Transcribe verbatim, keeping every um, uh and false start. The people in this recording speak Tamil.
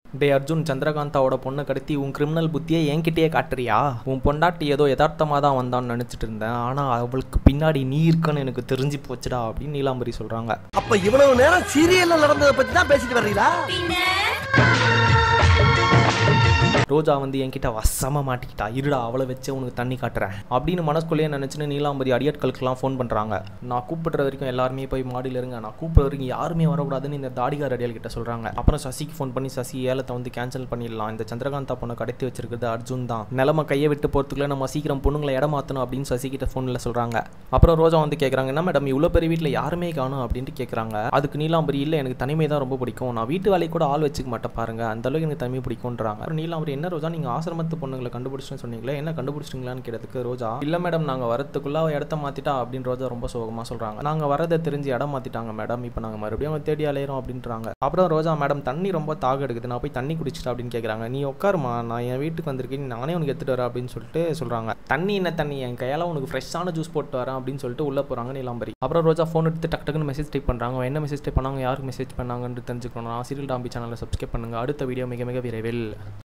டே அர்ஜுன், சந்திரகாந்தாவோட பொண்ணை கடத்தி உன் கிரிமினல் புத்தியை என்கிட்டயே காட்டுறியா? உன் பொண்டாட்டி ஏதோ யதார்த்தமாக தான் வந்தான்னு நினச்சிட்டு இருந்தேன், ஆனால் அவளுக்கு பின்னாடி நீ இருக்கன்னு எனக்கு தெரிஞ்சு போச்சுடா அப்படின்னு நீலாம்பரி சொல்கிறாங்க. அப்ப இவ்வளவு நேரம் சீரியல்ல நடந்ததை பத்தி தான் பேசிட்டு வர்றீங்களா? ரோஜா வந்து என்கிட்ட வசமாக மாட்டிக்கிட்டா, இருடா அவளை வச்சு உனக்கு தண்ணி காட்டுறேன் அப்படின்னு மனசுக்குள்ளேயே நினச்சின்னு நீலாம்பரி அடியாட்களுக்கெல்லாம் ஃபோன் பண்ணுறாங்க. நான் கூப்பிடுற வரைக்கும் எல்லாருமே போய் மாடியில் இருங்க, நான் கூப்பிட்ற வரைக்கும் யாருமே வரக்கூடாதுன்னு இந்த தாடிகார் அடியால் கிட்ட சொல்கிறாங்க. அப்புறம் சசிக்கு ஃபோன் பண்ணி, சசி ஏலத்தை வந்து கேன்சல் பண்ணிடலாம், இந்த சந்திரகாந்தா பொண்ணை கடத்தி வச்சிருக்கிறது அர்ஜுன் தான், நிலமை கையை விட்டு போகிறதுக்குள்ள நம்ம சீக்கிரம் பொண்ணுங்களை இடம் மாற்றணும் அப்படின்னு சசி கிட்ட ஃபோனில் சொல்கிறாங்க. அப்புறம் ரோஜா வந்து கேட்குறாங்க, என்ன மேடம் இவ்வளோ பெரிய வீட்டில் யாருமே காணும் அப்படின்ட்டு கேட்குறாங்க. அதுக்கு நீலாம்பரி, இல்லை எனக்கு தனிமை தான் ரொம்ப பிடிக்கும், நான் வீட்டு வேலையை கூட ஆள் வச்சுக்க மாட்டேன் பாருங்க, அந்த அளவுக்கு எனக்கு தனிமை பிடிக்கும்ன்றாங்க. அப்புறம் நீலாம்பரி, என்ன ரோஜா நீங்கள் ஆசிரமத்து பொண்ணுங்களை கண்டுபிடிச்சுன்னு சொன்னீங்களே, என்ன கண்டுபிடிச்சிட்டீங்களான்னு கேட்டதுக்கு ரோஜா, இல்லை மேடம் நாங்கள் வரத்துக்குள்ள இடத்த மாற்றிட்டா அப்படின்னு ரோஜா ரொம்ப சோகமாக சொல்கிறாங்க. நாங்கள் வரதை தெரிஞ்சு இடம் மாற்றிட்டாங்க மேடம், இப்போ நாங்கள் மறுபடியும் அவங்க தேடி அலையிறோம் அப்படின்றாங்க. அப்புறம் ரோஜா, மேடம் தண்ணி ரொம்ப தாக எடுக்குது, நான் போய் தண்ணி குடிச்சிட்டா அப்படின்னு கேட்குறாங்க. நீ உட்காருமா, நான் என் வீட்டுக்கு வந்திருக்கேன், நானே உனக்கு எடுத்துகிட்டு வரேன் அப்படின்னு சொல்லிட்டு சொல்கிறாங்க. தண்ணி என்ன தண்ணி, என் கையால் உனக்கு ஃப்ரெஷ்ஷான ஜூஸ் போட்டு வரேன் அப்படின்னு சொல்லிட்டு உள்ளே போகிறாங்க நீலாம்பரி. அப்புறம் ரோஜா ஃபோன் எடுத்து டக்கு டக்குன்னு மெசேஜ் டைப் பண்ணுறாங்க. என்ன மெசேஜ் டைப் பண்ணாங்க, யாருக்கு மெசேஜ் பண்ணாங்கன்னு தெரிஞ்சுக்கணும். சீரியல் டாம்பி சேனலை சப்ஸ்கிரைப் பண்ணுங்கள். அடுத்த வீடியோ மிக மிக விரைவில்.